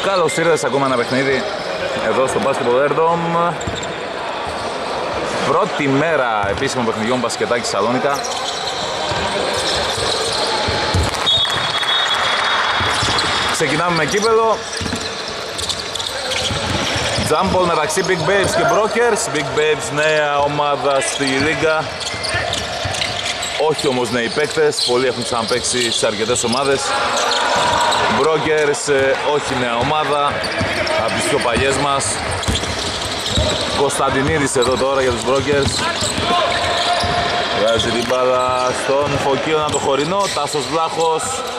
Καλώς ήρθες σε ακόμα ένα παιχνίδι εδώ στο Basketball Airdome. Πρώτη μέρα επίσημων παιχνιδιών μπασκετάκι Σαλόνικα. Ξεκινάμε με κύπελλο. Jump ball μεταξύ Big Babes και Brokers. Big Babes, νέα ομάδα στη Λίγκα. Όχι όμως νέοι παίκτες, πολλοί έχουν ξαναπαίξει σε αρκετές ομάδες. Brokers, όχι νέα ομάδα, από τις πιο παλιές μας. Κωνσταντινίδης εδώ τώρα για τους Brokers. Βγάζει την μπάλα στον Φωκίωνα το χωρινό, Τάσος Βλάχος.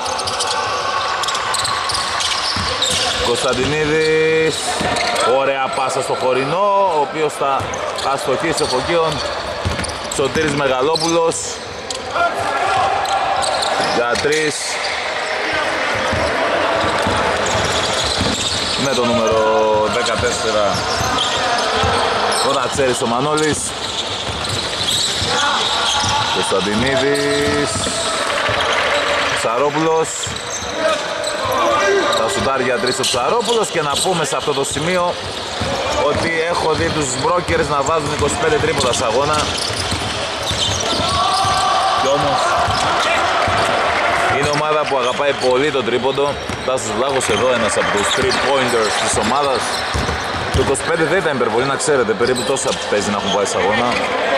Κωνσταντινίδης, ωραία πάσα στο χωρινό, ο οποίος θα αστοχίσει ο Φωκίων. Σωτήρης Μεγαλόπουλος για 3 με το νούμερο 14 ο Ρατσέρης ο Μανώλης. Κωνσταντινίδης, Ψαρόπουλος, τα σουτάρει για 3 ο Ψαρόπουλος. Και να πούμε σε αυτό το σημείο ότι έχω δει τους Brokers να βάζουν 25 τρίποτα σε αγώνα. Κι όμως είναι ομάδα που αγαπάει πολύ το τρίποντο. Τάσος Βλάχος εδώ, ένας από τους 3-pointers της ομάδας. Το 25 δεν ήταν υπερβολή, να ξέρετε, περίπου τόσα παίζει να έχουν πάει σε αγώνα.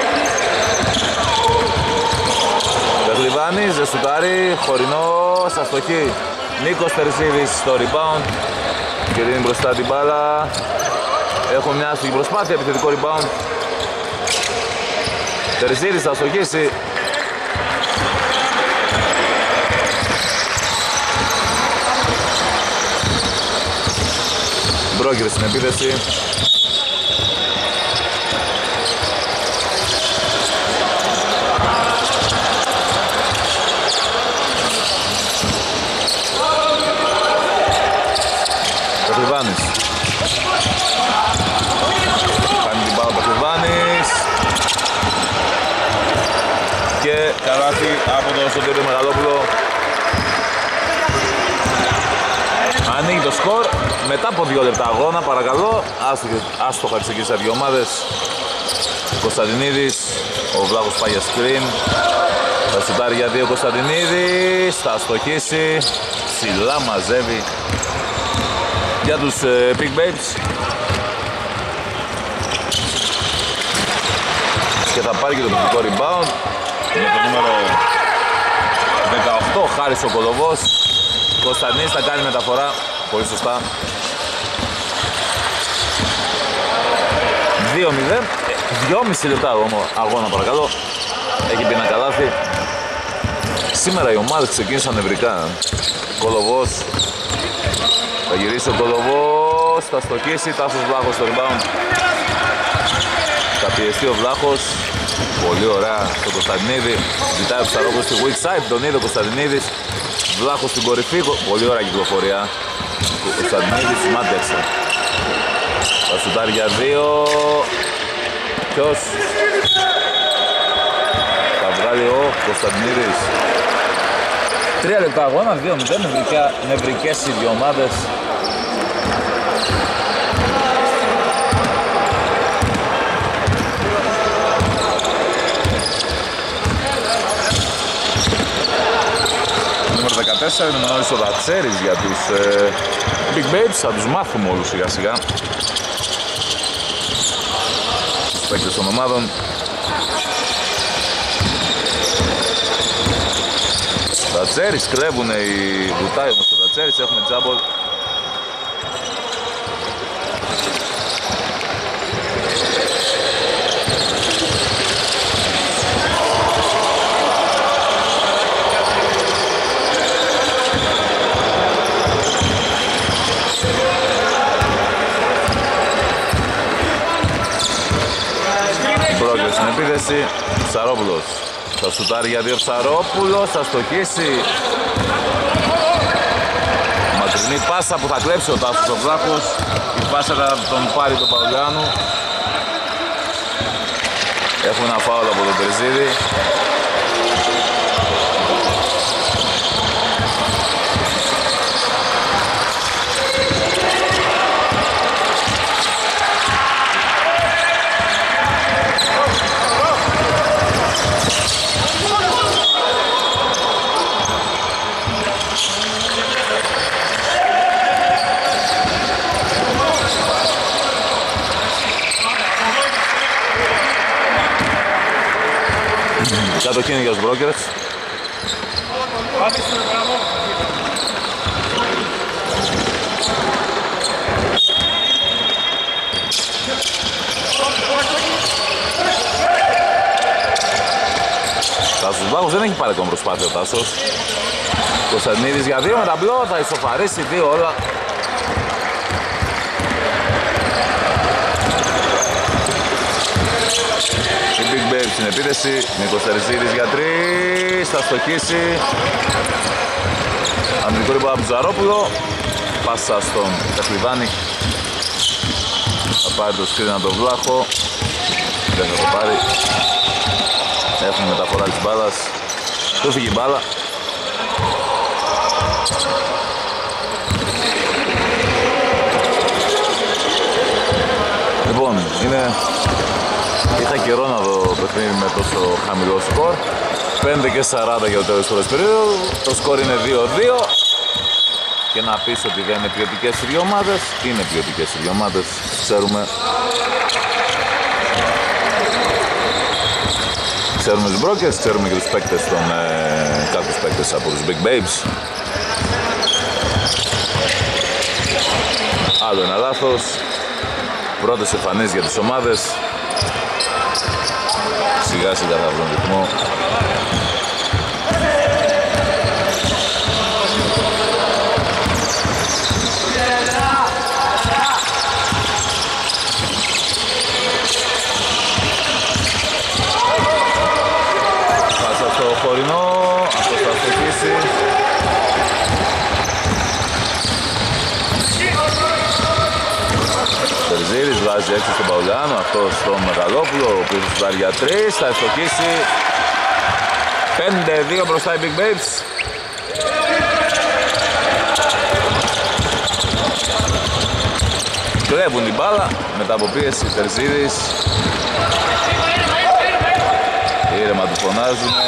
Πεχλιβάνης, δεν σουτάρει, χωρινός, αστοχή. Νίκος Τερζίδης στο rebound και δίνει μπροστά την μπάλα. Έχω μια άστοχη προσπάθεια, επιθετικό rebound. Τερζίδης θα αστοχίσει. Brokers στην επίθεση. Πεχλιβάνης. Κάνει την μπάλα ο Πεχλιβάνης. Και καλάθι από τον Σωτήρη Μεγαλόπουλο. Ανοίγει το σκορ μετά από 2 λεπτά αγώνα, παρακαλώ. Άστοχα ξεκίνησαν δύο ομάδες. Κωνσταντινίδης, ο Βλάχος πάει για screen. Θα σουτάρει για 2 Κωνσταντινίδης, θα αστοχίσει. Ψηλά μαζεύει για τους Big Babes. Και θα πάρει και το επιθετικό rebound με το νούμερο 18, Χάρης ο Κολοβός. Κωνσταντινίδης θα κάνει μεταφορά, πολύ σωστά. 2-0, 2,5 λεπτά αγώνα παρακαλώ. Έχει μπει ένα καλάθι. Σήμερα οι ομάδες ξεκίνησαν νευρικά. Κολοβός, θα γυρίσει ο Κολοβός, θα στοχίσει. Τάσος Βλάχος στο rebound. Θα πιεστεί ο Βλάχος. Πολύ ωραία στο Κωνσταντινίδη. Ζητάει ο Ψαρόπουλος στη weak side, τον είδε ο Κωνσταντινίδης. Βλάχος στην κορυφή, πολύ ωραία κυκλοφορία. Ο Κωνσταντινίδης μάντεξε. Θα σουτάρει για 2. Ποιος θα βγάλει ο Κωνσταντινίδης. 3 λεπτά αγώνα, 2-0, νευρικές οι δύο ομάδες. Νούμερο 14 είναι ο Ρατσέρης για τους Big Babes. Θα τους μάθουμε όλους σιγά σιγά. Τους παίκτες των ομάδων. Ρατσέρης, κλέβουνε οι βουτάει όμως ο Ρατσέρης, έχουμε τζάμπολ. Brokers στην επίθεση, Ψαρόπουλος. Θα σουτάρει για 2 Ψαρόπουλος, θα στοχίσει. Μακρινή πάσα που θα κλέψει ο Τάσος ο Βλάχος. Η πάσα θα τον πάρει τον Παουλιάνου. Έχουμε ένα φάουλ από τον Τερζίδη. Κατοχή για τους Brokers. Τάσος Βλάχος δεν έχει πάρει ακόμα προσπάθεια ο Τάσος. Κωνσταντινίδης για 2 με ταμπλό, θα ισοφαρίσει 2 όλα. Η Big Babe στην επίθεση, Νίκος Τερζίδης για 3, θα στοχίσει. Αμυντικό ριμπάουντ από τον Ζαρόπουλο, πάσα στον Καφλιβάνη. Θα πάρει το σκριν από τον Βλάχο, δεν θα το πάρει. Έχουμε μεταφορά της μπάλας, του φύγει η μπάλα. Λοιπόν, είχα καιρό να δω παιχνίδι με τόσο χαμηλό σκορ. 5-40 για το τέλος του πρώτου περίοδου. Το σκορ είναι 2-2. Και να πεις ότι δεν είναι ποιοτικές οι δύο ομάδες. Είναι ποιοτικές οι δύο ομάδες, ξέρουμε. Ξέρουμε τους Brokers, ξέρουμε και τους παίκτες κάποιους παίκτες από τους Big Babes. Άλλο ένα λάθος. Πρώτες εμφανίσεις για τις ομάδες. Σιγά σιγά θα βρουν ρυθμό. Πάσα στο χωρινό, αυτός θα στοχίσει. Τερζίδης βάζει έξω στον Παουλιάνο, αυτός στον Μεγαλόπουλο, ο οποίος θα για 3, θα ευστοχίσει. 5-2 μπροστά οι Big Babes. Κλέβουν την μπάλα, μετά από πίεση Τερζίδης. Ήρεμα του φωνάζουνε.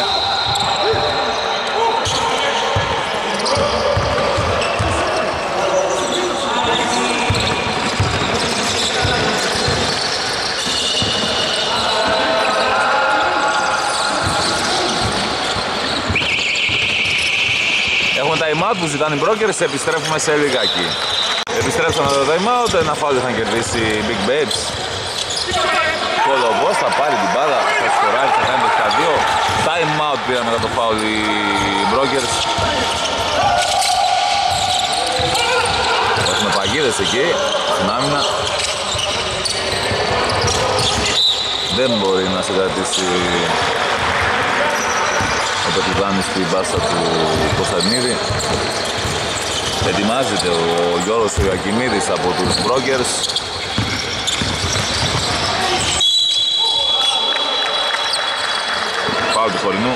Έχουμε time out που ζητάνε οι Brokers, επιστρέφουμε σε λιγάκι. Επιστρέψαμε το time out, ένα φάουλ είχαν κερδίσει οι Big Babes. Κολοβός θα πάρει την μπάλα, θα σκοράρει, θα κάνει το 2. Time out πήραν μετά το φάουλ οι Brokers. Έχουμε παγίδες εκεί, στην άμυνα. Δεν μπορεί να συγκρατήσει ο Πετριδάνης στην μπάσα του Κωνσταντινίδη. Ετοιμάζεται ο Γιώργος Ιωακιμίδης από τους Brokers. Φάουλ του χωρινού.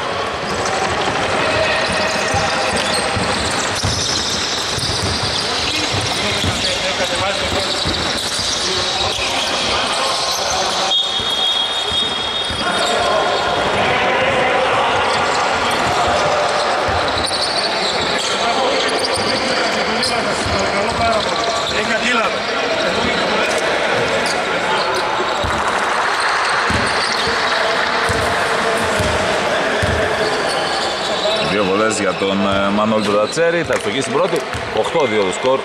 Δύο βολές για τον Μανώλη τον Τατσέρη, θα ευστοχίσει την πρώτη, 8-2 το σκορ.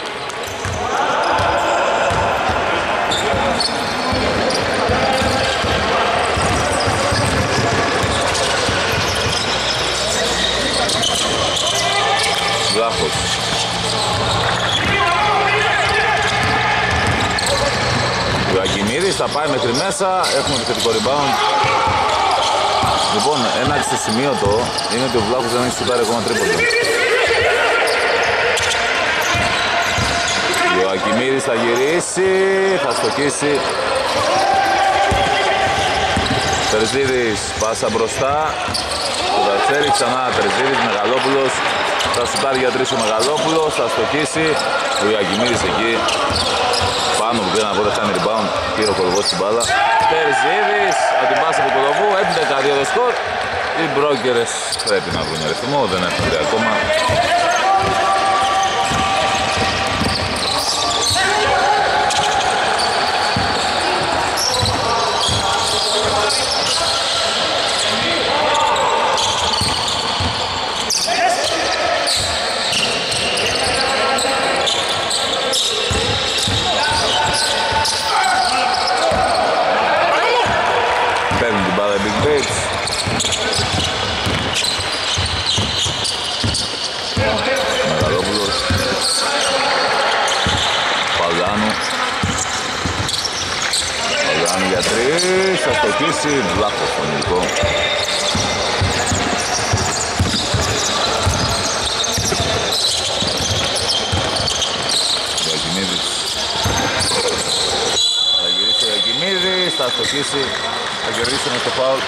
Βλάχος. Ο Ακινίδης θα πάει μέχρι μέσα, έχουμε επιθετικό rebound. Λοιπόν, ένα αξιοσημείωτο είναι ότι ο Βλάχος δεν έχει σουτάρει ακόμα τρίποντο. Ο Ακιμίδης θα γυρίσει, θα στοχίσει. Τερζίδης, πάσα μπροστά. Το Τατσέρι, ξανά Τερζίδης, Μεγαλόπουλος. Θα σουτάρει για 3 ο Μεγαλόπουλος, θα στοχίσει. Ο Ακιμίδης εκεί. Πάνω που πήγα να πω, δεν κάνει rebound. Πήρε ο Κολοβός στην μπάλα. Τερζίδης, από την πάσα του Κολοβού, 11-2 το σκορ. Οι Brokers πρέπει να βρουν ρυθμό, δεν έχουν βρει ακόμα. 3, θα στοχίσει, Βλάχος στον Νικό. Γιακιμίδης. Θα γυρίσει ο Γιακιμίδης, θα στοχίσει, θα κερδίσει με το φάουλ.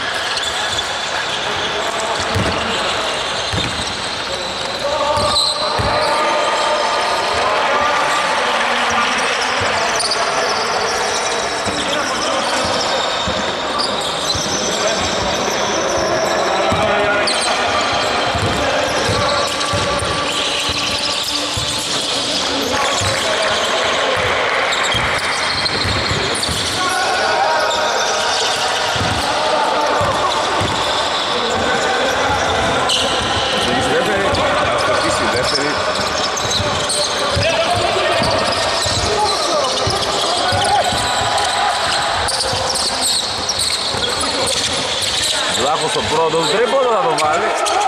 Στο πρώτο τρίποντο θα το βάλει.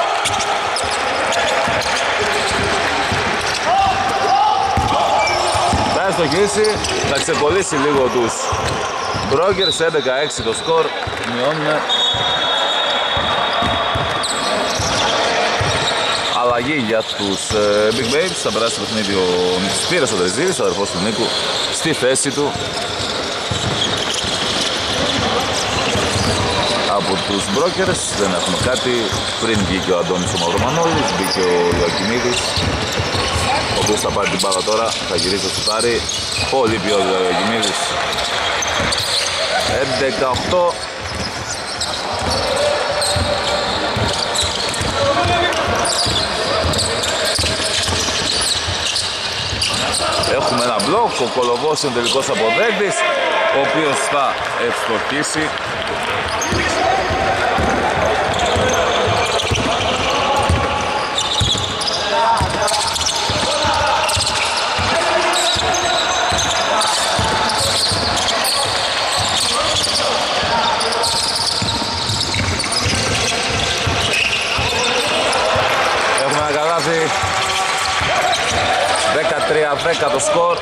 Θα στοχίσει, θα ξεκολλήσει λίγο τους Brokers. 11-6 το σκορ, μειώνουν. Αλλαγή για τους Big Babes. Θα περάσει το παιχνίδι ο Σπύρος ο Τρεζίδης, ο αδερφός του Νίκου, στη θέση του. Από τους Brokers δεν έχουμε κάτι. Πριν βγήκε ο Αντώνης ο Μαυρομανόλης, βγήκε ο Ιωακιμίδης, ο οποίος θα πάρει την μπάλα τώρα, θα γυρίσει το σουτάρι. Πολύ ποιότητα ο Ιωακιμίδης. 11-8. Έχουμε ένα μπλοκ, ο Κολοβός είναι τελικός αποδέκτης, ο οποίος θα ευστοχίσει. Έχουμε ένα καλάθι. 13-10 το σκορ.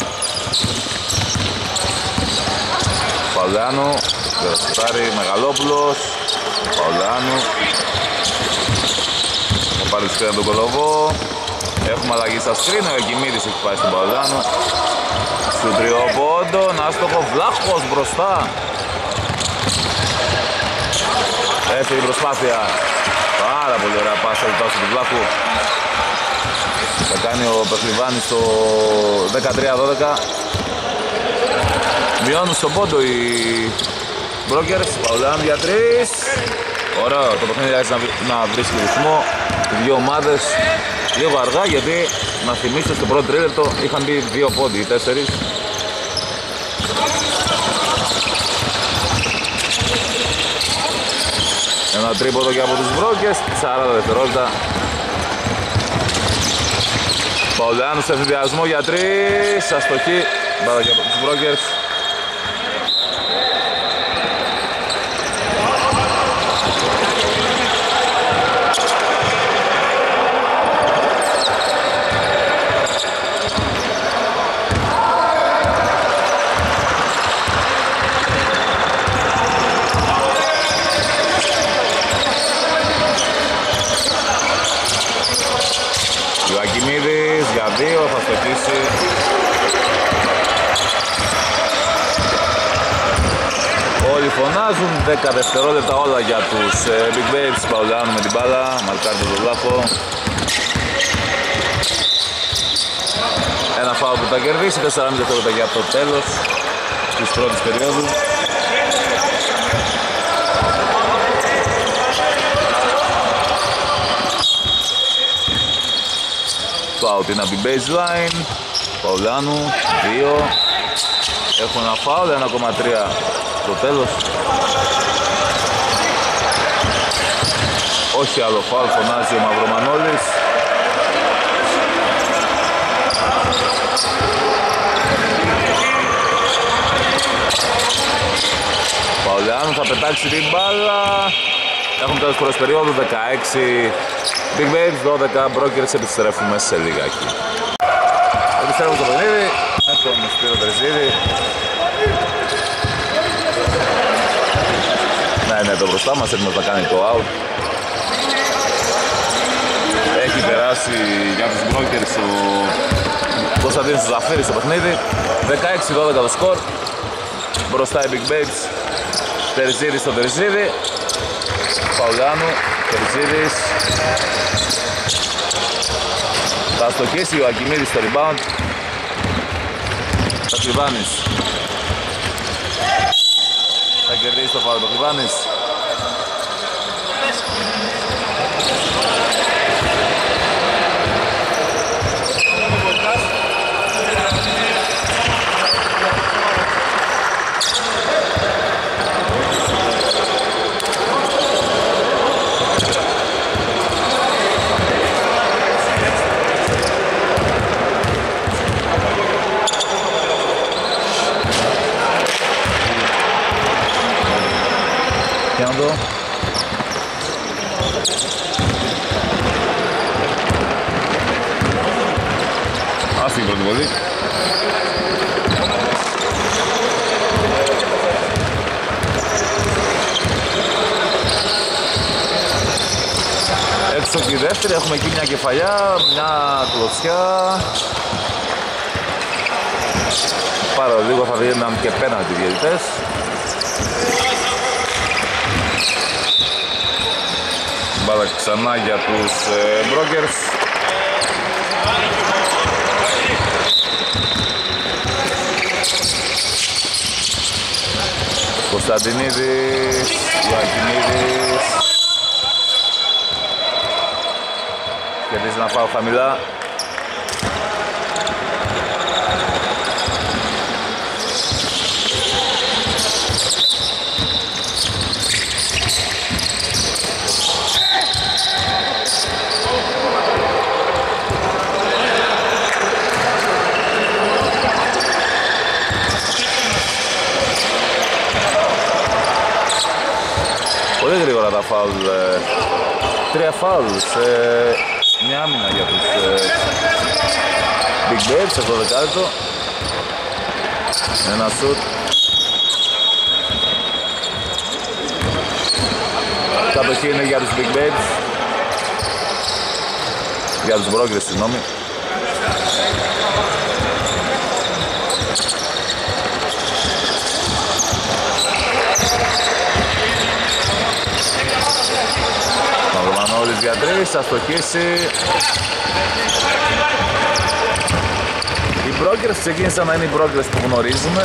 Παουλάνου, Βερασιτάρη, Μεγαλόπουλος, Παουλάνου. Θα πάρει τη σφαίρα τον Κολοβό. Έχουμε αλλαγή στα σκριν, ο Εκκιμίδης έχει πάει στον Παουλάνου. Στον τριοπόντο, άστοχο, Βλάχος μπροστά. Έφυγε η προσπάθεια. Πάρα πολύ ωραία πάσα του Βλάχου. Θα κάνει ο Πεχλιβάνης το 13-12. Μειώνουν στον πόντο οι Brokers. Παουλάνου για 3. Ωραίο, το παιχνίδι άρχισε να βρίσκει ρυθμό. Οι δύο ομάδες λίγο αργά, γιατί να θυμίσω στο πρώτο τρίλεπτο είχαν μπει 2 πόντοι, 4. Ένα τρίποντο και από τους Brokers, 40 δευτερόλεπτα. Παουλάνου σε εφηδιασμό για 3, αστοχή, μπάλα και από τους Brokers. Ιωακιμίδης για 2, θα στοχίσει. Όλοι φωνάζουν, 10 δευτερόλεπτα όλα για τους Big Babes. Παουλάνου με την μπάλα, μαρκάρει τον Βλάχο. Ένα φάουλ που θα κερδίσει, 4,5 δευτερόλεπτα για το τέλος της πρώτης περίοδου. Out είναι από την baseline. Παουλάνου, 2. Έχουν ένα φάουλ, 1,3 στο τέλος. Όχι άλλο φάουλ, φωνάζει ο Μαυρομανόλης. Παουλάνου θα πετάξει την μπάλα. Έχουμε τέλος πρώτης περίοδου, 16 Big Babes, 12 Brokers. Επιστρέφουμε σε λιγάκι. Επιστρέφουμε στο παιχνίδι με τον Σπύρο Τρεζίδη. Ναι, το μπροστά μας έτοιμος να κάνει το out. Έχει περάσει για τους Brokers ο Κωνσταντίνος Ζαφύρης στο παιχνίδι. 16-12 το σκορ. Μπροστά οι Big Babes. Τερζίδης στο Τερζίδη. Παουλάνου, Τερζίδης. Θα στοχίσει ο Ακιμίδης στο rebound. Πακλιβάνης. Θα κερδίσει το φάουλ Πακλιβάνης. Άστη η πρώτη βολή. Έξω και η δεύτερη, έχουμε εκεί μια κεφαλιά, μια κλωτσιά. Πάρα λίγο θα βγαίνουν και πέναλτι οι διαιτητές. Μπάλα ξανά για τους Brokers. Κωνσταντινίδης, Ιωακιμίδης. Κερδίζει να φάω χαμηλά. Πολύ γρήγορα τα φάουλ, 3 φάουλ σε μια άμυνα για τους Big Babes σε αυτό το δεκάλεπτο. Ένα σουτ. Κατοχή είναι για τους Big Babes. Για τους Brokers, συγγνώμη. Μαυρομανόλης για 3, θα στοχίσει. Οι Brokers ξεκίνησαν να είναι οι Brokers που γνωρίζουμε,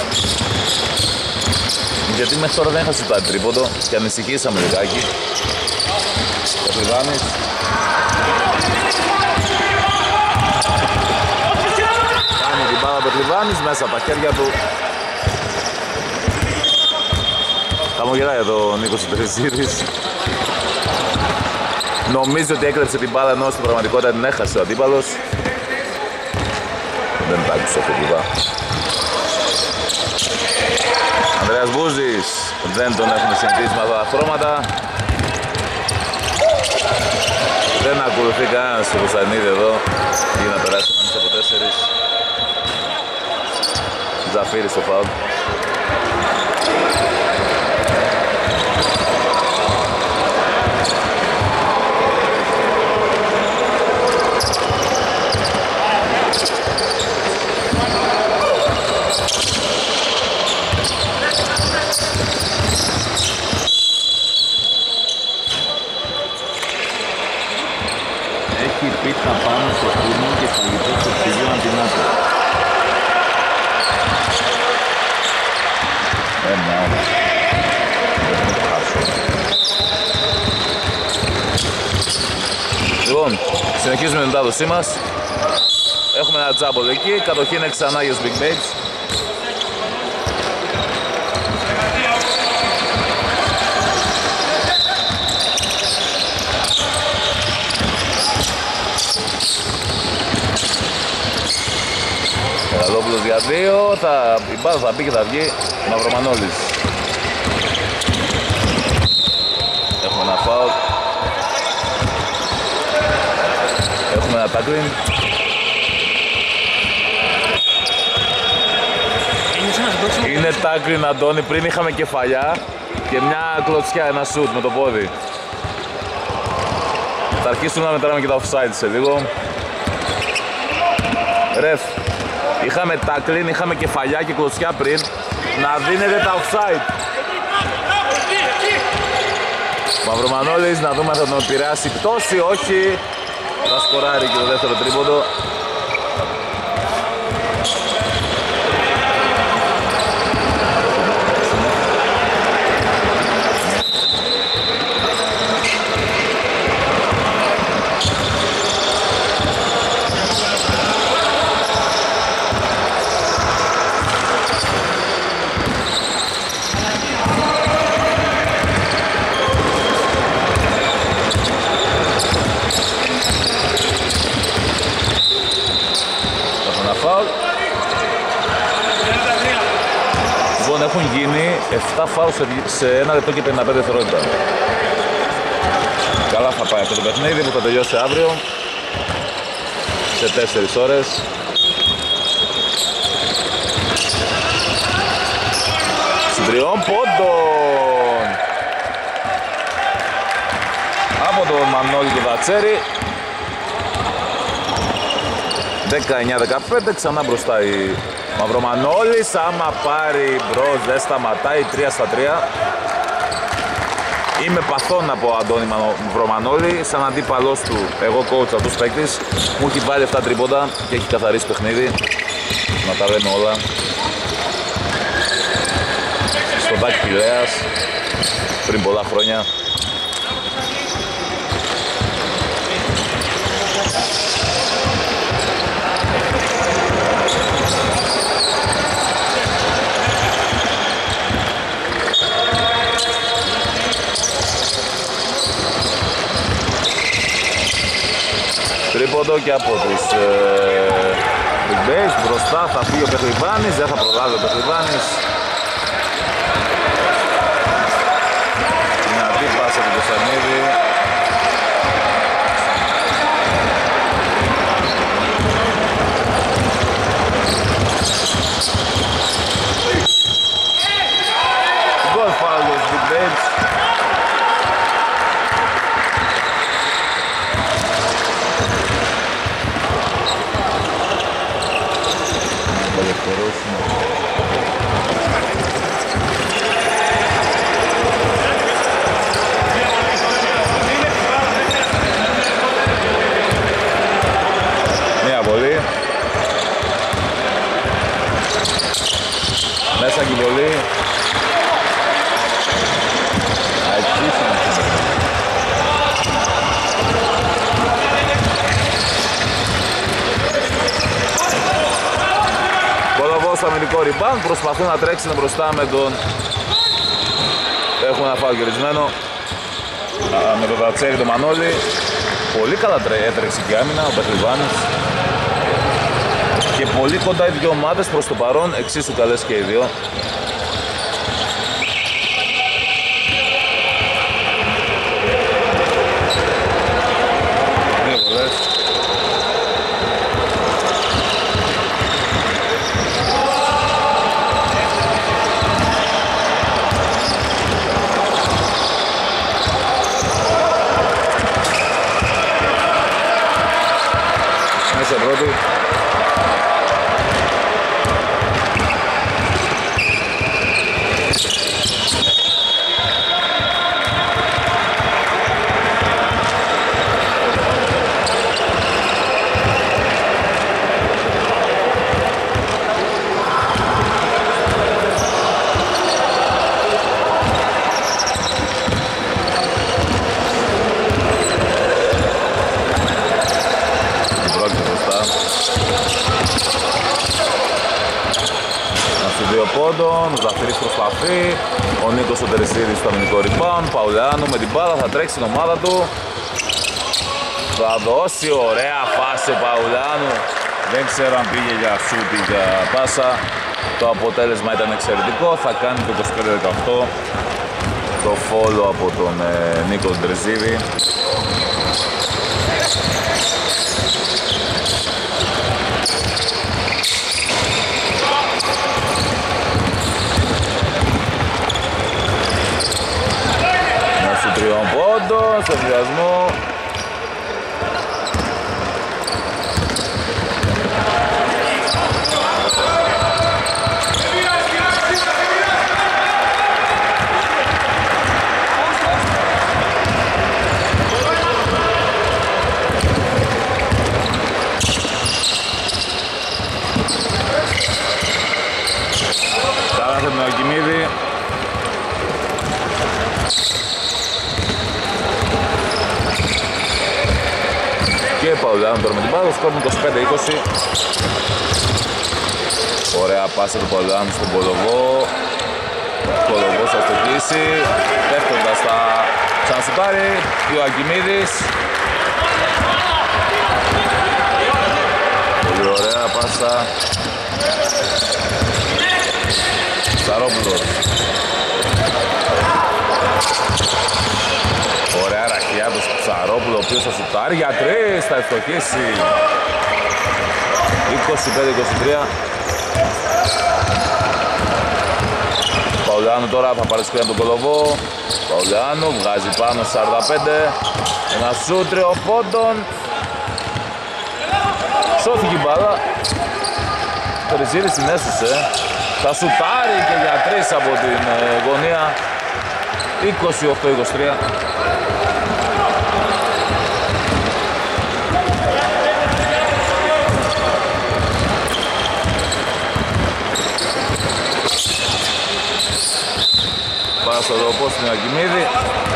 γιατί μέχρι τώρα δεν είχα σουτάρει τρίποντο και ανησυχήσαμε λιγάκι. Πετριβάνης. Κάνει την μπάλα Πετριβάνης μέσα από τα χέρια του. Χαμογελάει εδώ ο Νίκος Τερζίδης. Νομίζω ότι έκλεψε την μπάλα ενώ στην πραγματικότητα την έχασε ο αντίπαλος. Δεν τα άκουσε αυτό που είπα. Ανδρέας Μπούζης, δεν τον έχουμε συνηθίσει με αυτά τα χρώματα. Δεν ακολουθεί κανένας στο Κωνσταντινίδη εδώ για να περάσει ένας από 4. Ζαφύρης στο φάουλ. Πίτα πάνω στο φούρνο και φαγητό στο ψυγείο αντινάτο. Λοιπόν, συνεχίζουμε την μετάδοσή μας. Έχουμε ένα τζάμπολ εκεί, κατοχή είναι ξανά για τους Big Babes. Καλόπουλος για 2, η μπάλα θα μπει και θα βγει. Μαυρομανόλης. Έχουμε ένα φάουλ. Έχουμε ένα τάκλιν. Είναι τάκλιν, Αντώνη, πριν είχαμε κεφαλιά και μια κλωτσιά, ένα σουτ με το πόδι. Θα αρχίσουμε να μετράμε και τα offside σε λίγο. Ρεφ, είχαμε tackling, είχαμε κεφαλιά και κλωτσιά πριν. Να δίνετε τα offside. Μαυρομανόλης, να δούμε αν θα τον επηρεάσει πτώση, όχι. Θα σκοράρει και το δεύτερο τρίποντο. Λοιπόν, έχουν γίνει 7 φάουλ σε 1 λεπτό και 55 δευτερόλεπτα. Καλά θα πάει αυτό το παιχνίδι που θα τελειώσει αύριο σε 4 ώρες. Συντριών πόντων από τον Μανώλη και Βατσέρη. 19-15, ξανά μπροστά η Μαυρομανόλης. Άμα πάρει μπρος δεν σταματάει, 3-3. Είμαι παθών από Αντώνη Μαυρομανόλη, σαν αντίπαλός του, εγώ coach αυτούς παίκτης. Μου έχει βάλει 7 τρίποντα και έχει καθαρίσει παιχνίδι. Να τα λέμε όλα. Στο Τάκη Πηλέας, πριν πολλά χρόνια. Τρίποντο και από τους Big Bass. Μπροστά θα φύγει ο Πεχλιβάνης, δεν θα προλάβει ο Πεχλιβάνης. Δυνατή πάσα του Κωνσταντινίδη. Γκολ φάουλ για τους Big Bass. Μία βολή. Μέσα και η βολή. Στο αμυντικό rebound, προσπαθούν να τρέξουν μπροστά με τον... Έχουν ένα φάουλ γυρισμένο με τον Βατσέρη, τον Μανώλη. Πολύ καλά έτρεξε και άμυνα ο Πεχλιβάνης. Και πολύ κοντά οι δύο ομάδες προς το παρόν, εξίσου καλές και οι δύο. Δύο βολές. Μέσα πρώτη. Ο Ζαφύρης προσπαθεί, ο Νίκος ο Τερεσίδης στο αμυντικό rebound. Παουλιάνου με την μπάλα θα τρέξει την ομάδα του. Θα δώσει ωραία φάση ο Παουλιάνου. Δεν ξέρω αν πήγε για σούτ ή για πάσα. Το αποτέλεσμα ήταν εξαιρετικό. Θα κάνει το 25-18 το follow από τον Νίκο Τερεσίδη. στο ενδιασμό. Καλάθι με τον Ακιμίδη. Και Παουλιάνου τώρα με την μπάλα, σκόρουν 25-20. Ωραία πάσα του Παουλιάνου στον Κολοβό. Κολοβός θα το κλείσει, πέφτοντας θα ξανασουτάρει ο Ακιμίδης. Πολύ ωραία πάσα. Ψαρόπουλος. Ωραία ραχιά του Ψαρόπουλο, ο οποίος θα σουτάρει για 3, θα ευστοχίσει. 25-23. Παουλιάνου τώρα θα πάρει σκριν από τον Κολοβό. Παουλιάνου βγάζει πάνω 45. Ένα σούτ τριοπόντων. Σώθηκε η μπάλα. Τριζίδης την έσωσε. Θα σουτάρει και για 3 από την γωνία. 28-23. Πάρα στο δροπό στην Ακιμίδη.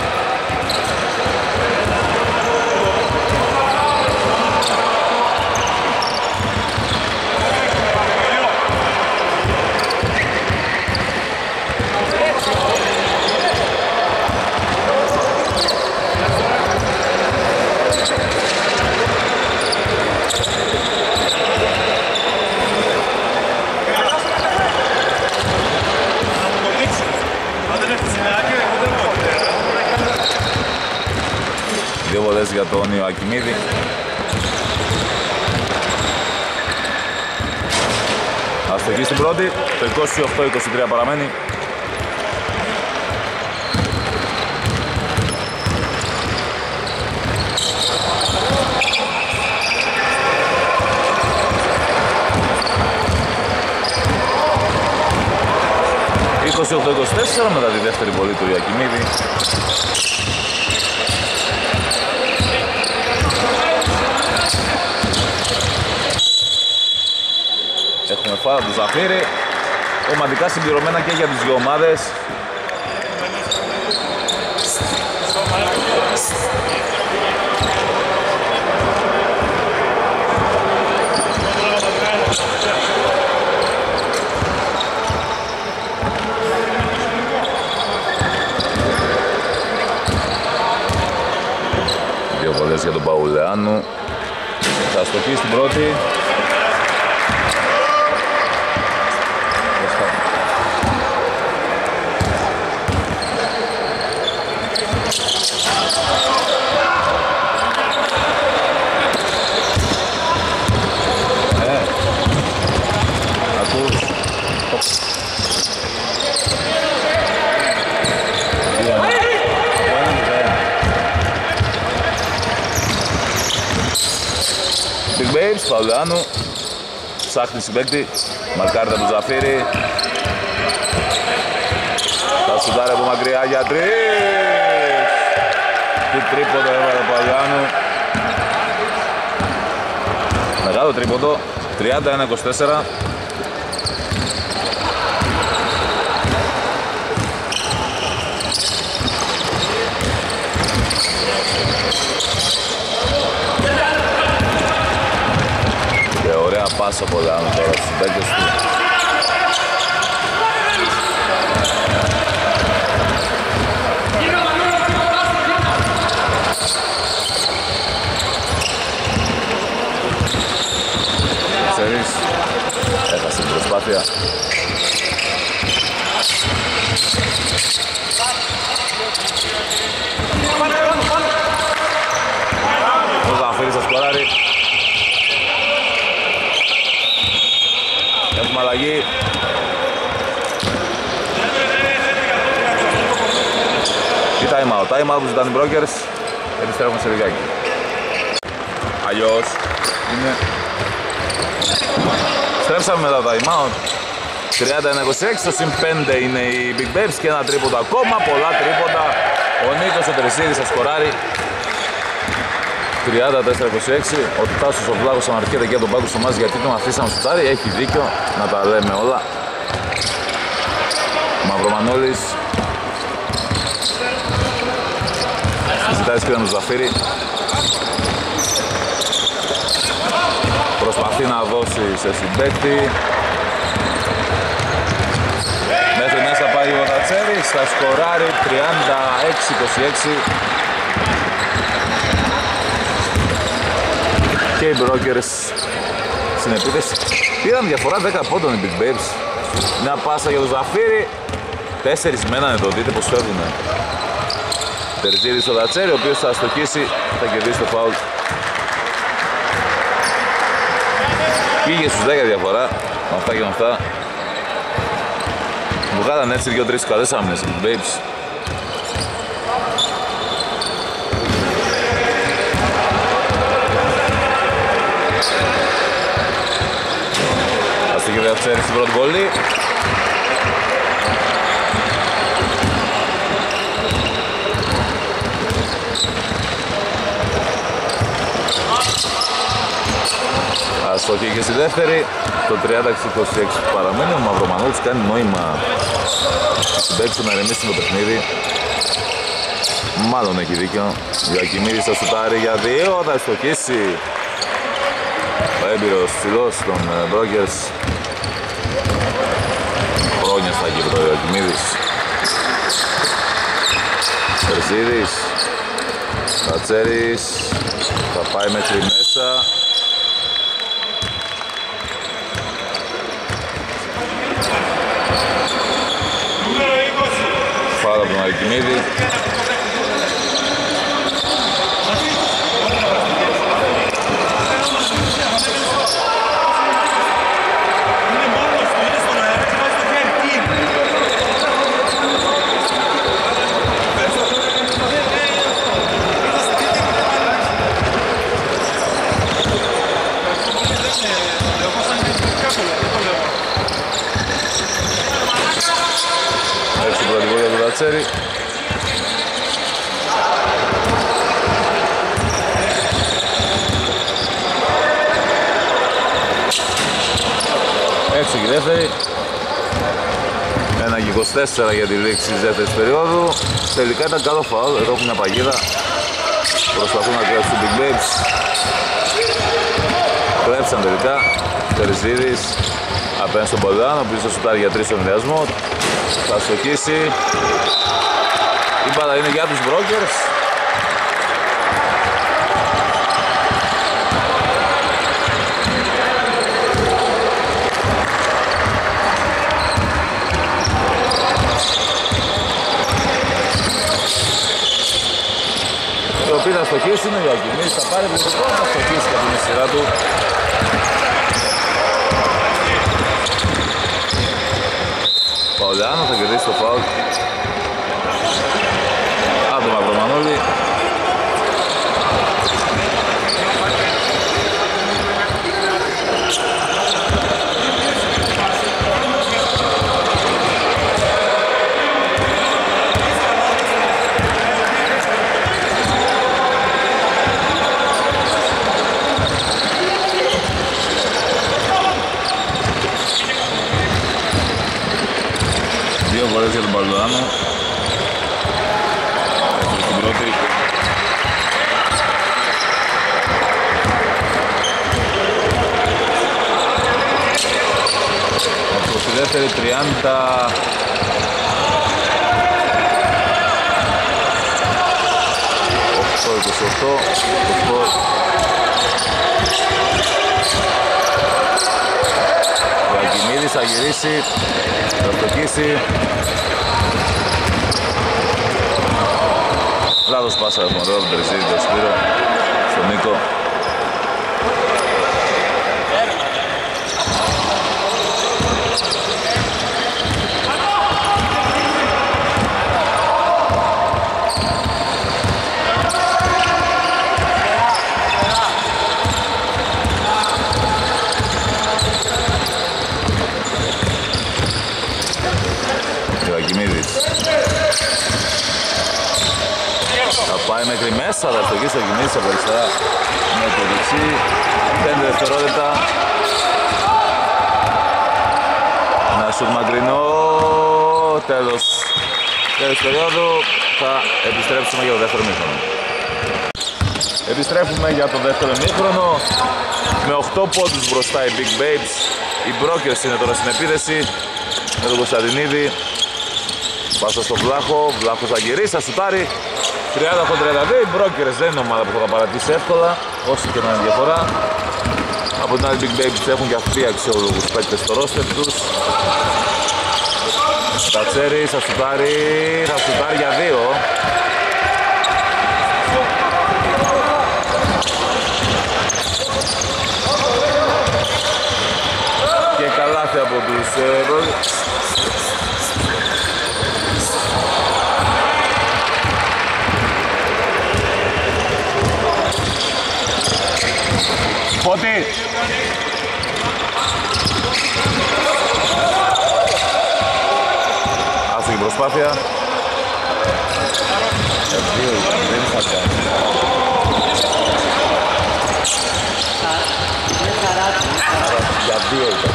Δύο βολές για τον Ιωακιμίδη. Αστοχή στην πρώτη, το 28-23 παραμένει. μετά τη δεύτερη βολή του Ιακιμίδη. Έχουμε φάρα του Ζαφίρη. Ομαδικά συμπληρωμένα και για τις δύο ομάδες. Δύο βολές για τον Παουλεάνου. Θα στοχεί στην πρώτη. Big Babes, Παουλεάνου, ψάχνει συμπαίκτη, μαρκάρεται από τον Ζαφίρη. Θα σουτάρει από μακριά για τρεις. Τι τρίποντο έβαλε ο Παουλεάνου. Μεγάλο τρίποντο, 31-24. Πάσα Παουλεάνου τώρα στους παίκτες του. Ξέρεις, έχασε την προσπάθεια. Ο Ζαφίρης θα σκοράρει. Έχουμε αλλαγή. Τι time out που ζητάνε οι Brokers. Επιστρέφουμε σε λιγάκι. Αλλιώς είναι... Στρέψαμε μετά το time out. 31-26, το συν 5 είναι οι Big Babes και ένα τρίποντο ακόμα, πολλά τρίποντα. Ο Νίκος ο Τρεσίδης θα σκοράρει. 34-26, ο Τάσος ο Βλάχος αναρχέται και τον πάγκο στο μάζι γιατί τον αφήσαμε στο τάρι, έχει δίκιο να τα λέμε όλα. Μαυρομανόλης ζητάει σκρίνο του Ζαφύρη. Προσπαθεί να δώσει σε συμπαίκτη. Μέχρι μέσα πάει ο Τατσέρης, θα σκοράρει 36-26. Και οι Brokers στην επίθεση πήραν διαφορά 10 πόντων οι Big Babes. Μια πάσα για τον Ζαφύρη. 4 μένανε το, δείτε πως φεύγουνε. Τερζίδης στο Τατσέρη, ο οποίος θα αστοχίσει, θα κερδίσει το φάουλ. Πήγε στους 10 διαφορά, με αυτά και με αυτά. Βγάλαν έτσι 2-3 καλές άμυνες οι Big Babes. Αστοχή ο Τατσέρης στην πρώτη βολή. Αστοχή και στη δεύτερη. Το 30-26 που παραμένει. Ο Μαυρομανόλης κάνει νόημα στην παίξη να ρεμίσει το παιχνίδι. Μάλλον έχει δίκιο. Γιακιμίδης θα σουτάρει για 2. Θα αστοχίσει ο έμπειρος ψηλός των Brokers. Χρόνια στα γήπεδα ο Γιακιμίδης. Τερζίδης. Τατσέρης. Θα πάει μέχρι μέσα. Φάουλ από τον Γιακιμίδη. Έτσι πρώτη βόλια του Τατσέρη. Έτσι και δεύτερη. 1-24 για τη λήξη της δεύτερης περίοδου. Τελικά ήταν καλό φάουλ, εδώ έχουν μια παγίδα. Προσπαθούν να κλέψουν Big Babes. Κλέψαν τελικά. Τερζίδης απέναντι στον Πολδάν, ο οποίος θα σουτάρει για 3 στον ενδιασμό. Θα στοχίσει. Η μπάλα είναι για τους Brokers. Το οποίο θα στοχίσει είναι ο Γιακιμίδης, θα πάρει πληθυντικό, θα στοχίσει κατά την σειρά του. Παουλιάνο θα κερδίσει το φάουλ από τον Μαυρομανόλη. Δύο φορές για τον Παλουάνο. Στην πρώτη. Από τη δεύτερη 30. Γιακιμίδης θα γυρίσει, θα στοχίσει. Λάθος πάσα από τον Τερζίδη, τον Σπύρο, στον Νίκο. πάει μέχρι μέσα, θα στοχίσει ο Κινήσης από αριστερά με το δεξί. 5 δευτερόλεπτα. Ένα σουτ μακρινό. Τέλος περίοδου. Θα επιστρέψουμε για το δεύτερο ημίχρονο. Επιστρέφουμε για το δεύτερο ημίχρονο. Με 8 πόντους μπροστά οι Big Babes. Οι Brokers είναι τώρα στην επίθεση με τον Κωνσταντινίδη. Πάσα στο Βλάχο, Βλάχος θα γυρίσει, θα σουτάρει. 30-32, οι Brokers δεν είναι ομάδα που θα τα παρατήσει εύκολα, όσο και να είναι διαφορά. Από την άλλη Big Babes έχουν και αυτοί αξιόλογους παίκτες στο ρόστερ τους. Τατσέρης θα σουτάρει για 2. Και καλάθι από τους Φώτη! Άστοχη προσπάθεια. Δεν θα κάνει. Για 2 ήταν.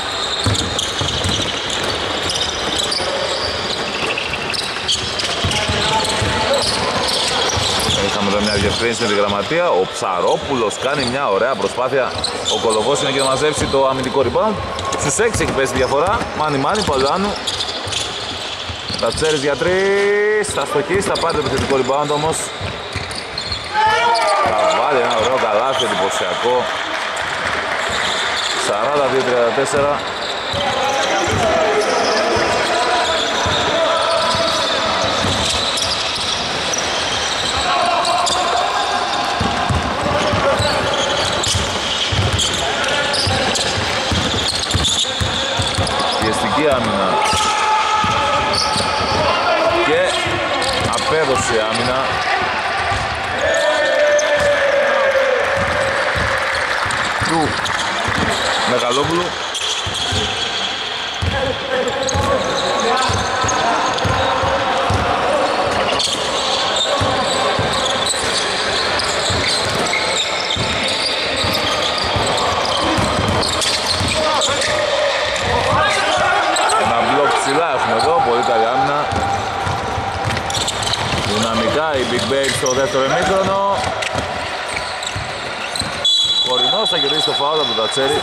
Είχαμε εδώ μια διευκρίνηση με τη γραμματεία. Ο Ψαρόπουλος κάνει μια ωραία προσπάθεια. Ο Κολοβός είναι και να μαζέψει το αμυντικό rebound. Στους 6 έχει πέσει τη διαφορά. Μάνι, Παλάνου. Τατσέρης για 3. Θα στοχίσει, θα πάρει το επιθετικό rebound όμως. Θα βάλει ένα ωραίο καλάθι εντυπωσιακό. 42-34. Πιεστική άμυνα και απέδωση άμυνα. Του Μεγαλόπουλου. Ψηλά έχουμε εδώ, πολύ καλή άμυνα. Δυναμικά η Big Babes στο δεύτερο ημίχρονο. Χωρινός θα κερδίσει το φάουλ από τον Τατσέρη.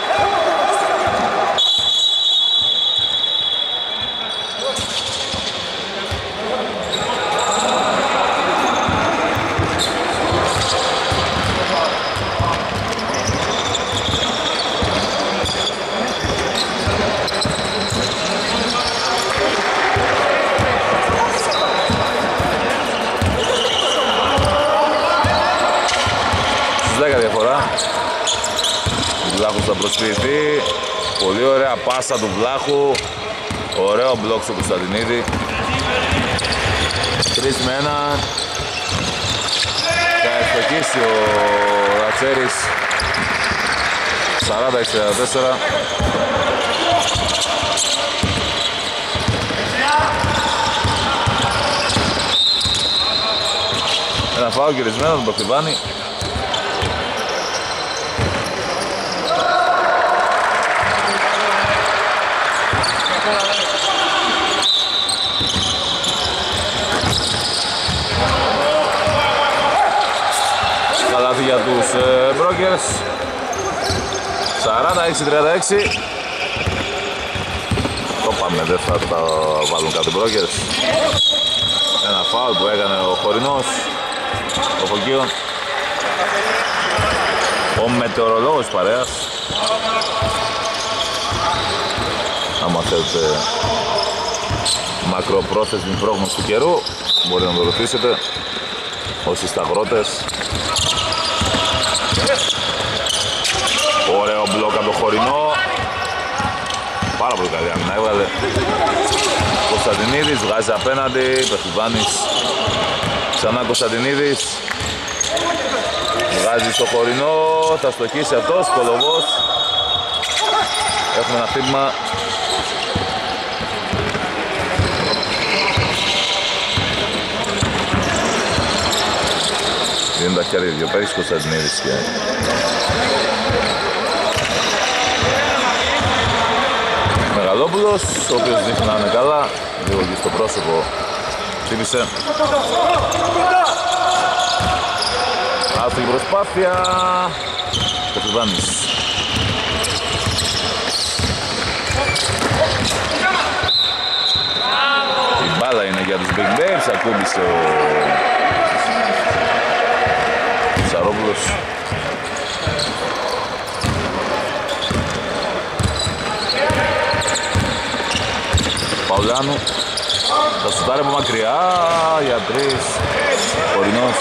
Διαφορά. Βλάχος θα προσφυηθεί. Πολύ ωραία πάσα του Βλάχου. Ωραίο μπλοκ στο Κωνσταντινίδη. 3 με 1. Θα ευστοχίσει ο Ρατσέρης. 40-64. Ένα φάουλ γυρισμένο τον Πακτιβάνη. Καλάθι για τους Brokers. 46-36. Το πάμε, δεν θα τα βάλουν κάτω οι Brokers. Ένα φάουλ που έκανε ο Χωρινός, ο Φωκίων. Ο μετεωρολόγος της παρέας. Άμα θέλετε μακροπρόθεσμη πρόγνωση του καιρού, μπορείτε να το ρωτήσετε. Όσοι είστε αγρότες. Ωραίο μπλοκ από το Χωρινό. Πάρα πολύ καλή άμυνα έβγαλε. Κωνσταντινίδης βγάζει απέναντι. Πεφτιβάνης. Ξανά Κωνσταντινίδης. Βγάζει στο Χωρινό. Θα στοχίσει αυτός. Κολοβός. Έχουμε ένα χτύπημα. Δίνουν τα χέρια δυο παίκτες Κωνσταντινίδης και Μεγαλόπουλος, ο οποίος δείχνει να είναι καλά, λίγο και στο πρόσωπο χτύπησε. Άστοχη προσπάθεια, Κεφτιβάνης. Η μπάλα είναι για τους Big Babes, ακούμπησε ο Ψαρόπουλος. Παουλάνου θα σουτάρει από μακριά για τρεις. Κορινός.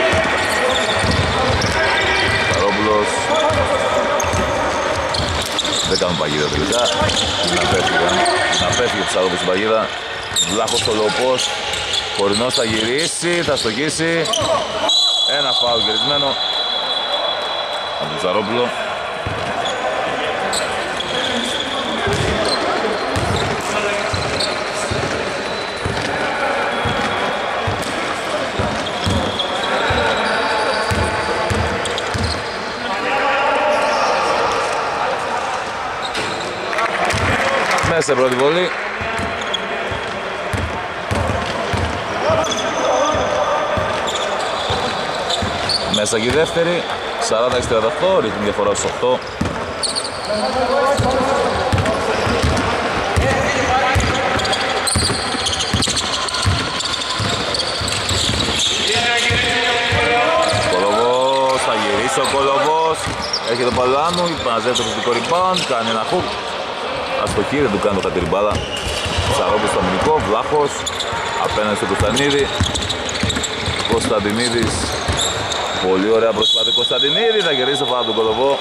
Ψαρόπουλος. Δεν κάνουν παγίδα τελικά. Να πέφυγε ο Ψαρόπουλος στην παγίδα. Βλάχος στο λοπός. Κορινός θα γυρίσει, θα στοχίσει. Ένα φάουλ γυρισμένο από τον Ψαρόπουλο. Μέσα πρώτη βολή. Μέσα και η δεύτερη. 40-38, ρίχνει διαφορά στους 8. Κολοβός, θα γυρίσει ο Κολοβός. Έχει τον Παλάνου, μαζεύει το θετικό rebound, κάνει ένα hook. Αστοχή, δεν του κάνει το χατήρι μπάλα. Ψαρόπουλος στο αμυντικό, Βλάχος απέναντι στον Κωνσταντινίδη. Κωνσταντινίδης, πολύ ωραία προσπάθεια Κωνσταντινίδη, θα γυρίσει το φάουλ από τον Κολοβό.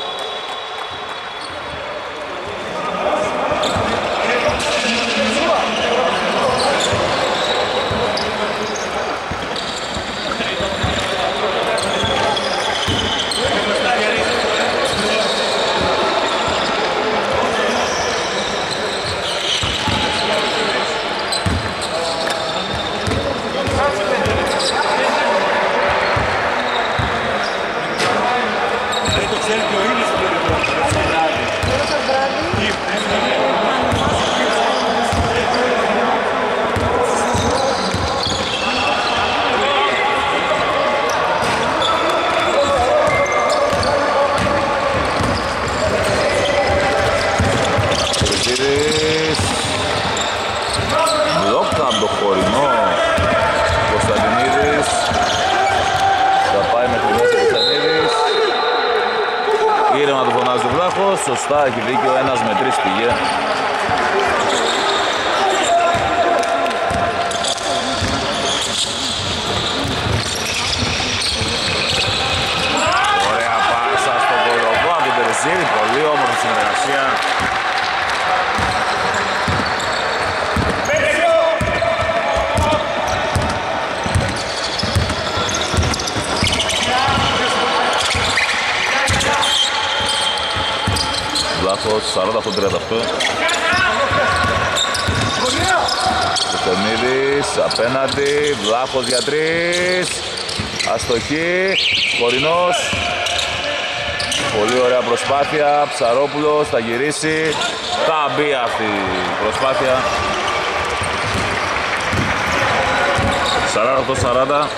Σωστά, έχει δίκιο, ένας με τρεις πήγε. Ωραία πάσα στον Κολοβό από τον Τερζίδη, πολύ όμορφη συνεργασία. Βλάχος, 40-38. Κωνσταντινίδης απέναντι, Βλάχος για τρεις. Αστοχή, Κορινός. Πολύ ωραία προσπάθεια, Ψαρόπουλος θα γυρίσει. Θα μπει αυτή η προσπάθεια. 48-40.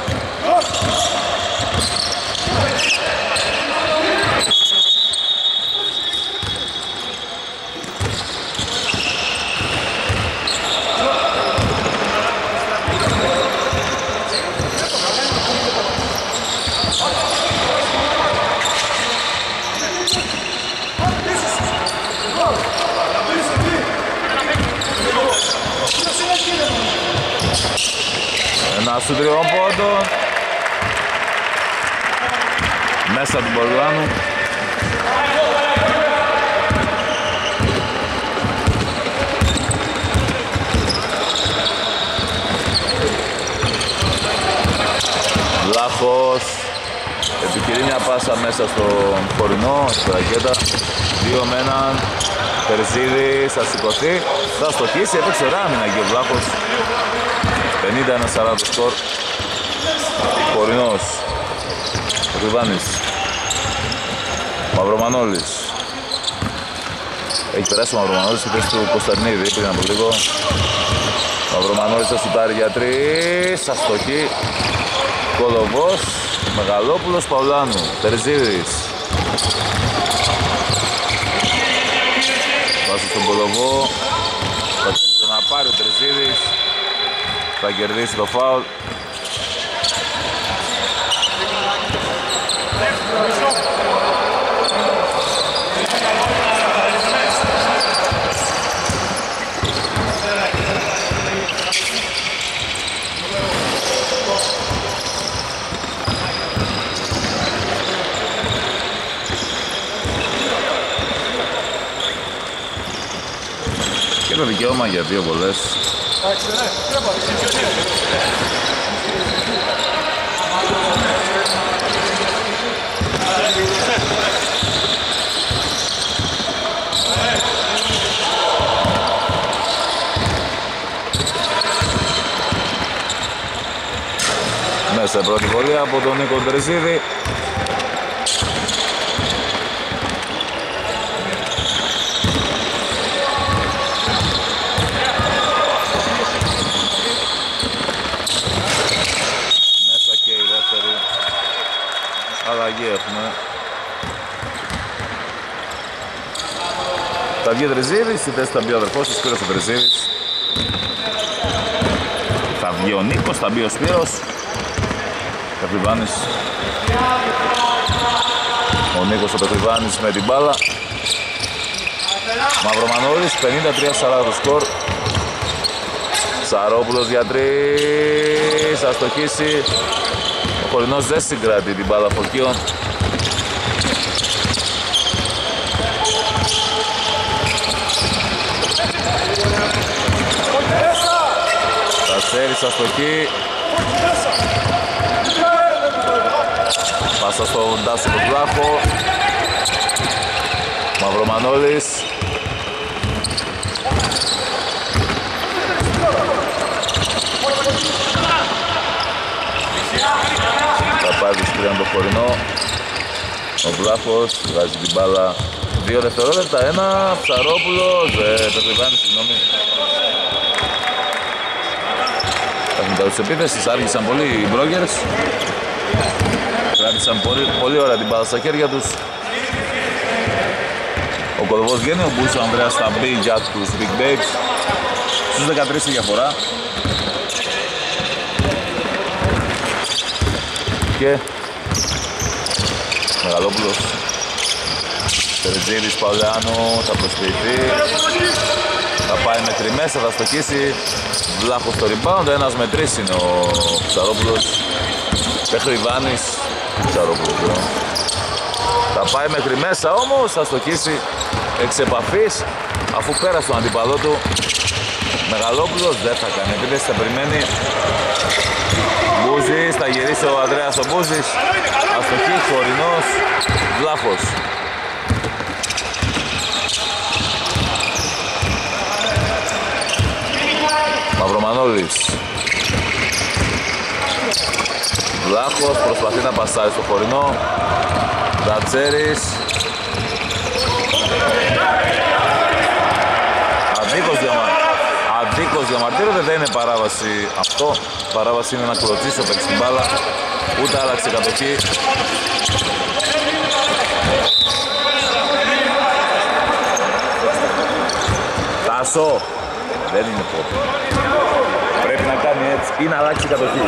Ένα σου τριών πόντων μέσα του Μπολάνου. Βλάχος επιχειρεί μια πάσα μέσα στον Κορινό, στη ρακέτα. 2 με 1. Τερζίδης θα σηκωθεί, θα στοχίσει, έπαιξε ωραία άμυνα και ο Βλάχος. 51-40 σκορ. Κορινός Πετρουβάνης. Μαυρομανόλης. Έχει περάσει ο Μαυρομανόλης στη θέση του Κωνσταντινίδη πριν από λίγο. Μαυρομανόλης θα σουτάρει για 3. Αστοχή. Κολοβός. Μεγαλόπουλος Παυλάνου. Τερζίδης. Πάση στον Κολοβό. Θα ξαναπάρει ο Τερζίδης. Θα κερδίσει το φάουλ. Και το δικαίωμα για 2 βολές. Μέσα πρώτη βολή από τον Νίκο Τερζίδη. Μέσα και η δεύτερη αλλαγή έχουμε. Θα βγει ο Τερζίδης, στη θέση θα μπει ο αδερφός του Σπύρος ο Τερζίδης. Θα βγει ο Νίκος, θα μπει ο Σπύρος. Πετρουβάνης. Ο Νίκος ο Πετρουβάνης με την μπάλα. Μαυρομανόλης, 53-40 το σκορ. Σαρόπουλος για 3. Θα στοχίσει. Ο Χωρινός δεν συγκράτει την μπάλα Φωκίων. Τασέρης αστοχή. Πάσα στον Τάσο του Βλάχο. Μαυρομανόλης. Θα πάρει σκρίναν το Χωρινό. Ο Βλάχος βγάζει την μπάλα. 2 δευτερόλεπτα, 1. Ψαρόπουλος. Πετρουβάνης, συγγνώμη. Έχουν τα τους επίθεσης, άργησαν πολύ οι Μπρόγκερς. Κράτησαν πολύ ώρα την μπάλα στα χέρια τους. Ο Κολοβός βγαίνει, ο Μπούς ο Ανδρέας θα μπει για τους Big Babes. Στους 13 η διαφορά. Και Μεγαλόπουλος. Τερζίδης Παυλιάνου θα προσποιηθεί. Θα πάει μέχρι μέσα, θα στοχίσει. Βλάχος στο rebound, 1 με 3 είναι ο Ψαρόπουλος. Πετρουβάνης. Ψαρόπουλος. Θα πάει μέχρι μέσα όμως, θα στοχίσει εξ επαφής, αφού πέρασε τον αντίπαλό του. Μεγαλόπουλος δεν θα κάνει επίθεση, θα περιμένει. Μπούζης, θα γυρίσει ο Ανδρέας ο Μπούζης. Αστοχή, Χωρινός, Βλάχος. Μαυρομανόλης. Βλάχος προσπαθεί να πασάρει στο Χωρινό. Δατσέρης. Αδίκος διαμαρτύρεται, δεν είναι παράβαση αυτό. Παράβαση είναι να κλωτσίσει ο παίκτης την μπάλα. Ούτε άλλαξε κατοχή. Τάσο. Δεν είναι πόπι. Πρέπει να κάνει έτσι ή να αλλάξει κατοχή.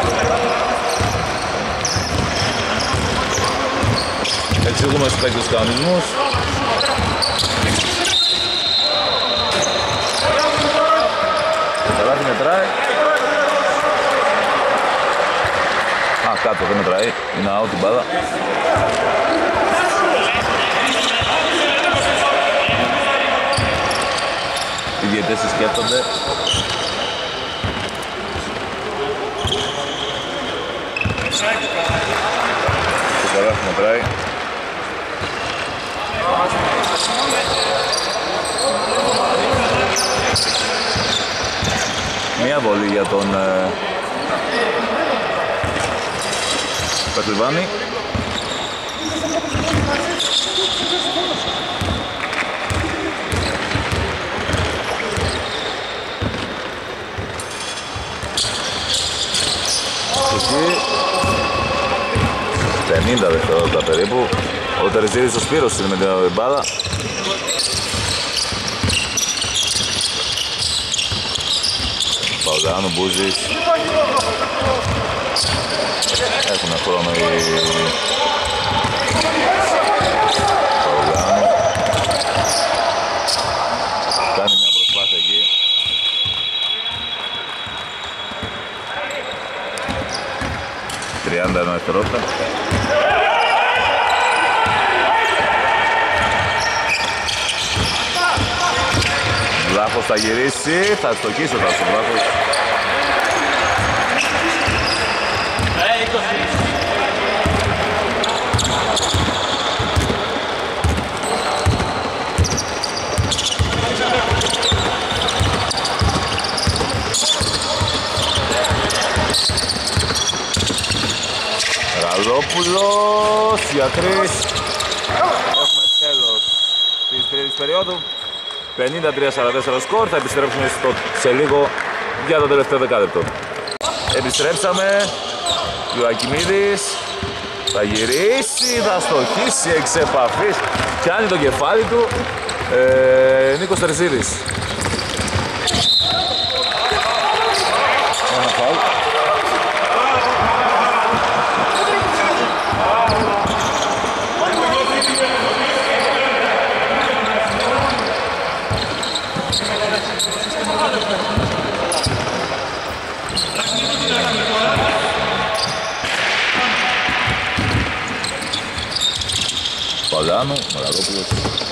Εξηγούμε στους παίκτες τους κανονισμούς. Το καλάθι μετράει. Α, κάτω δεν μετράει. Είναι out την μπάλα. Οι διαιτές σκέφτονται. Το καλάθι μετράει. Μία βολή για τον Πεχλιβάνη. Εκεί 50 δευτερόλεπτα περίπου. Ο Τερζίδης ο Σπύρος είναι με την μπάλα. Παουλάνου, Μπούζης. Έχουν χρόνο οι Παουλάνου. Κάνει μια προσπάθεια εκεί. Τριάντα δευτερόλεπτα. Βλάχος θα γυρίσει, θα στοχίσει ο Βλάχος. Ραλόπουλος για 3. Έχουμε τέλος της τρίτης περίοδου. 53-44 σκορ. Θα επιστρέψουμε σε λίγο για το τελευταίο δεκάλεπτο. Επιστρέψαμε. Ιωακιμίδης θα γυρίσει, θα στοχίσει εξ επαφής. Πιάνει το κεφάλι του Νίκος Τερζίδης. Ένα φάουλ. Παουλάνου, Μαραδόπουλος.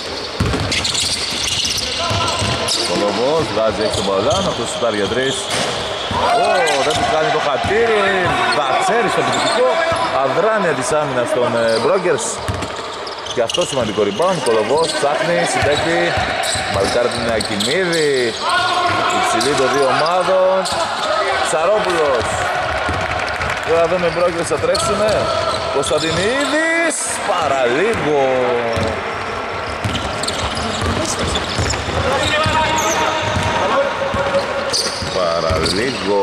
Κολοβός, βγάζει έξω τον Παουλάνου, αυτός σουτάρει για 3. Δεν του κάνει το χατήρι, Βατσέρι στο επιθετικό. Αδράνεια της άμυνας των Μπρόγκερς. Και αυτό σημαντικό rebound, Κολοβός ψάχνει, συντέχει. Μπαλκάρει την Ακινίδη. Υψηλή των δύο ομάδων. Ψαρόπουλος. Τώρα δούμε οι Μπρόγκερς θα τρέξουνε. Κωνσταντινίδης, παραλίγο. Παραλίγο.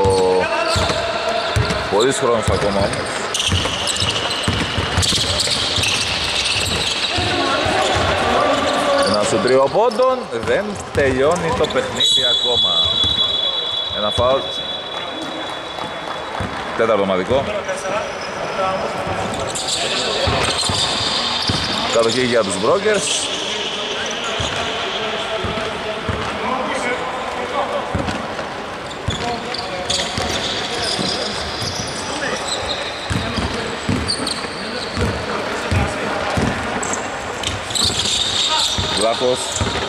Πολύς χρόνος ακόμα όμως. Ένα σου τριοπόντων, δεν τελειώνει το παιχνίδι ακόμα. Ένα φάουλ. Τέταρτο ομαδικό. Κατοχή για τους Μπρόγκερς. Βλάχος.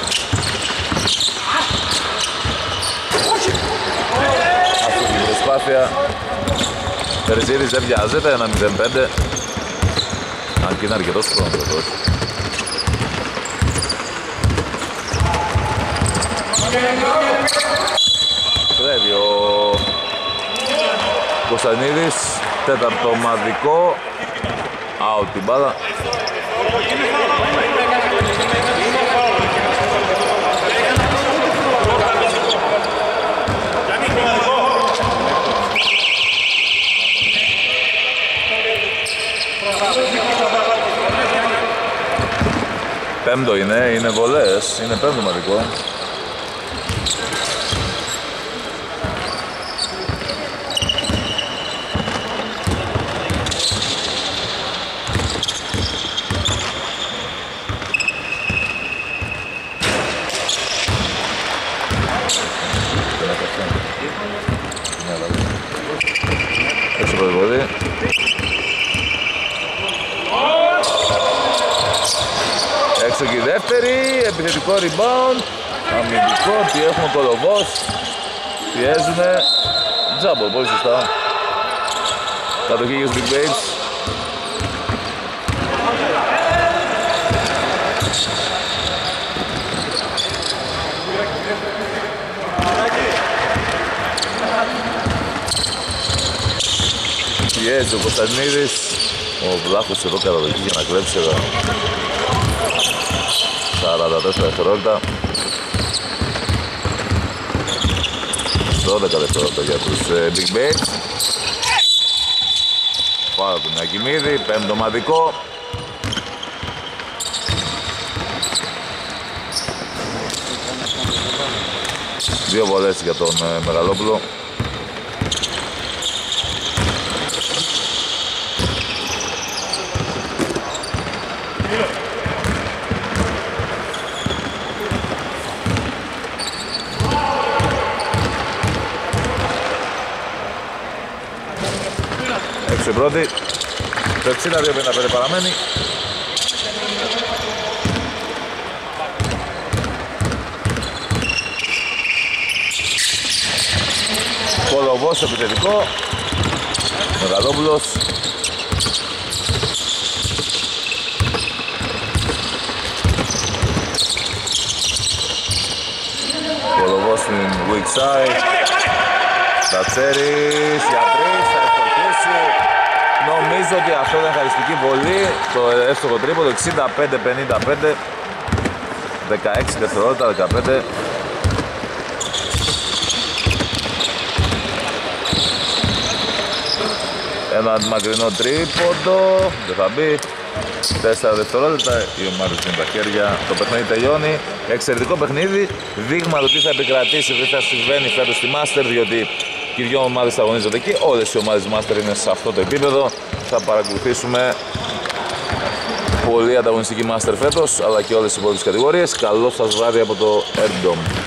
Αυτή την προσπάθεια. Τερζίδης δεν βιάζεται, 1-0-5. Αν και είναι αρκετός χρόνος εδώ. Κλέβει ο Κωνσταντινίδης, τέταρτο ομαδικό. Out την μπάλα. Πέμπτο είναι βολές, είναι πέμπτο ομαδικό. Έξω προσβολή. Έξω και η δεύτερη, επιθετικό rebound. Αμυντικό, τι έχουμε Κολοβός. Πιέζουνε. Τζάμπολ, πολύ σωστά. Κατοχή για τους Big Bates. Πιέζει ο Κωνσταντινίδης. Ο Βλάχος εδώ καταδοκεί για να κλέψει 44 δευτερόλεπτα. 12 δευτερόλεπτα για τους Big Bates. Πάρα του Νακιμίδη, πέμπτο ομαδικό. Δύο βολές για τον Μεγαλόπουλο. Έξω η πρώτη. Το 62-55 παραμένει. Κολοβός επιθετικό. Μεγαλόπουλος. Κολοβός στην weak side. Τατσέρης για 3, θα ευστοχίσει. Νομίζω ότι αυτό ήταν χαριστική βολή. Το εύστοχο τρίποντο 65-55. 16 δευτερόλεπτα, 15. Ένα μακρινό τρίποντο, δεν θα μπει. 4 δευτερόλεπτα, οι ομάδες είναι τα χέρια. Το παιχνίδι τελειώνει. Εξαιρετικό παιχνίδι. Δείγμα το τι θα επικρατήσει, τι θα συμβαίνει φέτος στη Master, διότι και οι δυο ομάδες θα αγωνίζονται εκεί. Όλες οι ομάδες Master είναι σε αυτό το επίπεδο. Θα παρακολουθήσουμε πολύ ανταγωνιστική Master φέτος, αλλά και όλες τις υπόλοιπες κατηγορίες. Καλό σας βράδυ από το Airdome.